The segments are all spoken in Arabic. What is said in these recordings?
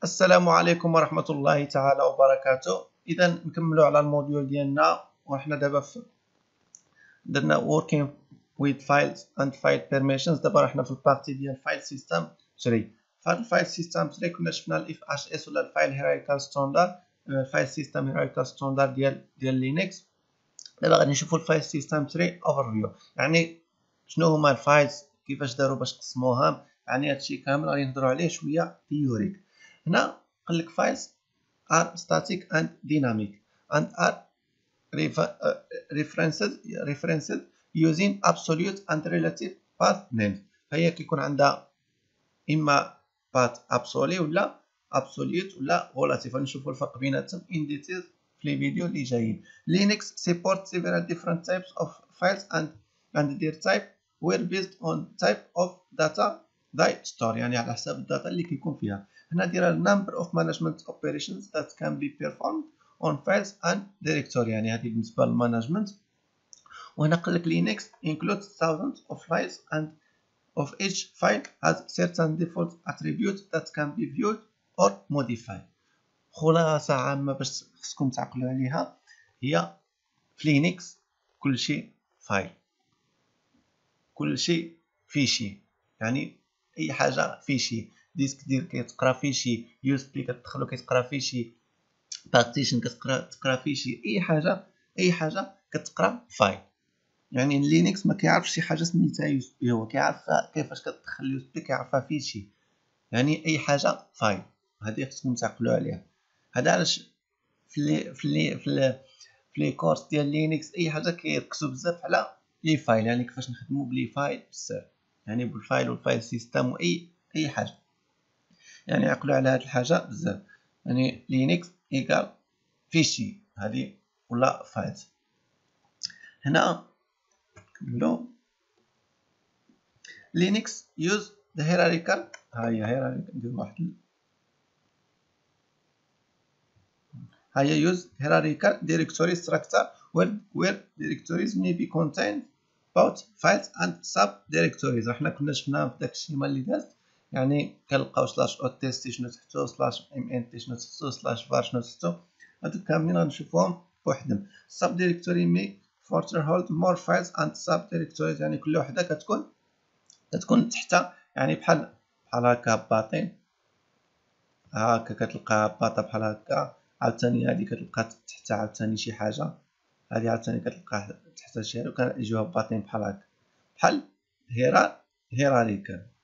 السلام عليكم ورحمة الله تعالى وبركاته. إذا نكملوا على الموديول ديالنا، وحنا دابا درنا working with files and file permissions. دابا رحنا في البارتي ديال file system 3. فهاد الفايل سيستم 3 كنا شفنا الاف اش اس ولا الفايل هيراريكال ستاندرد، الفايل سيستم هيراريكال ستاندرد ديال لينكس. دابا غادي نشوفوا الفايل سيستم 3 اوفر فيو، يعني شنو هما الفايلز، كيفاش داروا باش قسموهم، يعني هادشي كامل غادي نهضروا عليه شويه تيوريك. هنا قال لك files are static and dynamic and are referenced using absolute and relative path names. فهي كيكون عندها اما path absolute ولا absolute ولا relative. نشوفوا الفرق بيناتهم in detail في الفيديو اللي جايين. Linux supports several different types of files and their type were based on type of data they store، يعني على حساب الداتا اللي كيكون فيها. هنا دايره number of management operations that can be performed on files and directory، يعني هذه بالنسبه للمانجمنت. وهنا قال لك Linux includes thousands of files and of each file has certain default attributes that can be viewed or modified. خلاصة عامة باش خصكم تعقلوا عليها، هي في لينكس كلشي فايل، كلشي فيشي، يعني اي حاجه فيشي. ديسك دير كيتقرا فيشي، يو اس بي كتدخلو كيتقرا فيشي، بارتيشن كتقرا فيشي، اي حاجه كتقرا فايل. يعني لينكس ما كيعرفش شي حاجه سميتها يو اس بي، هو كيعرف كيفاش كتدخل يو اس بي كيعرفها فيشي، يعني اي حاجه فايل. هذه خصكم تعقلوا عليها. هذا علاش في لي كورس ديال لينكس اي حاجه كيركزوا بزاف على لي فايل، يعني كيفاش نخدموا بلي فايل بزاف، يعني بالفايل والفايل سيستم واي حاجه، يعني عقلوا على هذه الحاجه بزاف. يعني لينكس ايكال فيشي هذه ولا فايلز. هنا كملوا لينكس يوز ذا هيراريكال، ها هي هيراريكال، ندير واحد use hierarchical directory structure where directories may be contained both files and subdirectories. حنا كنا شفنا في داك الشيما اللي دازت، يعني كنلقاو سلاش او تيست شنو تحتو، سلاش ام ان تي شنو تحتو، سلاش فار شنو تحتو، هادو كاملين غنشوفوهم بوحدهم. subdirectory may further hold more files and subdirectories، يعني كل وحده كتكون تحتها، يعني بحال هكا باطين، هاكا كتلقى باطا بحال هكا، عاوتاني هادي كتلقى تحتها عاوتاني شي حاجه، هادي عاوتاني كتلقى تحتها شي حاجه، وكيجيوها باطين بحال هكا، بحال هيراريكال.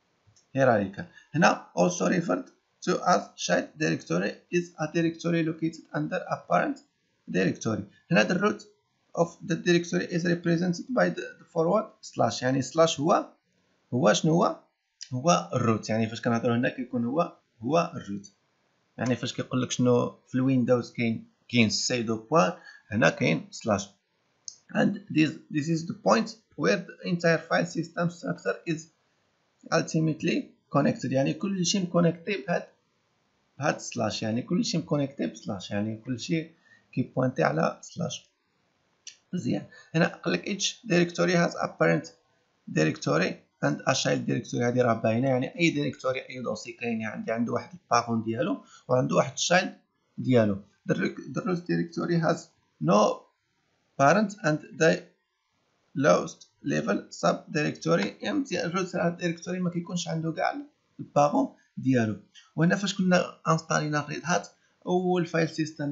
هنا also referred to as child directory is a directory located under a parent directory. هنا the root of the directory is represented by the forward slash، يعني slash هو شنو هو الروت. يعني فاش كنهضروا هنا كيكون هو الروت، يعني فاش كيقول لك شنو في الويندوز كاين سيدو بوان، هنا كاين سلاش. and this is the point where the entire file system structure is ultimately connected، يعني كلشي مكونيكتي بهاد سلاش، يعني كلشي مكونيكتي بسلاش، يعني كلشي كيبوينتي على سلاش. مزيان. هنا قال لك each directory has a parent directory and a child directory. هذه راه باينه، يعني اي ديريكتوري اي دوسي كاين عنده واحد البارون ديالو وعنده واحد الشايلد ديالو. the root directory has no parent and the lowest level sub directory. مزيان، الروت ديريكتوري ما كيكونش عنده كاع البارون ديالو. وهنا فاش كنا انستالينا ريد هات، اول فايل سيستم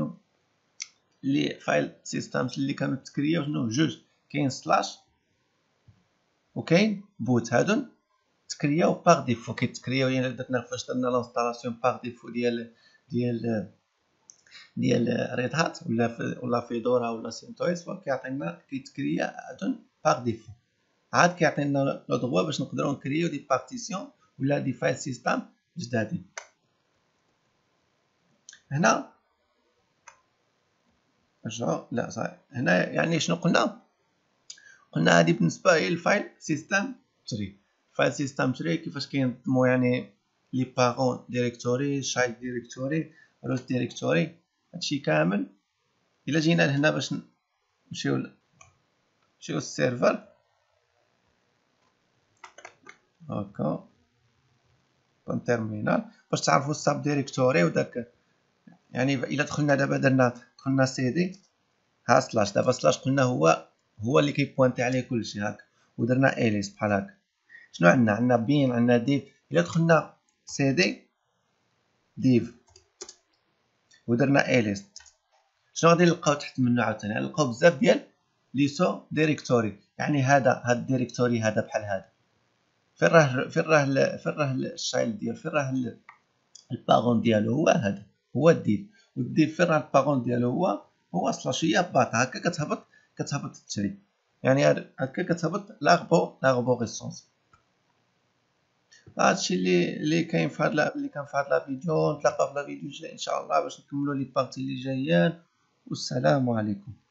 اللي كانوا تكرياو شنو جوج، كاين سلاش وكاين بوت. هادو تكرياو باغ ديفو، كيتكرياو يعني درنا فاش درنا لانستالاسيون باغ ديفو ديال ريد هات ولا فيدورا ولا سينتويس، فكيعطينا كيتكريا هادو باغ ديفو. عاد كيعطينا لو دغوا باش نقدروا نكرياو دي بارتيسيون ولا دي فايل سيستم جدادين. هنا لا صحيح، هنا يعني شنو قلنا هذه بالنسبه هي الفايل سيستم 3. فايل سيستم 3 كيفاش كينظموا، يعني لي بارون ديريكتوري، شايلد ديريكتوري، روت ديريكتوري، هادشي كامل. الا جينا لهنا باش نمشيو للسيرفر هكا كون تيرمينال، باش تعرفوا الساب ديريكتوري وداك. يعني الا دخلنا دابا دخلنا سي دي ها سلاش، دابا سلاش قلنا هو اللي كيبوانتي عليه كلشي هاك، ودرنا اليس بحال هكا. شنو عندنا بين، عندنا ديف. الا دخلنا سي دي ديف ودرنا اليس، شنو غادي نلقاو تحت منه عاوتاني؟ نلقاو بزاف ديال ليسو ديريكتوري. يعني هذا الديريكتوري هذا بحال هذا، فين راه الشايلد ديالو، فين راه الباغون ديالو، هو هذا، هو الديف. والديف فين راه الباغون ديالو، هو سلاش. هي باط هكا كتهبط التري، يعني هكا كتهبط لاغبوغيسونس. هادشي اللي كاين في هاد اللي كان في هاد لا فيديو. نتلاقاو في لا فيديو الجاي ان شاء الله باش نكملوا لي بارتي اللي جايين، والسلام عليكم.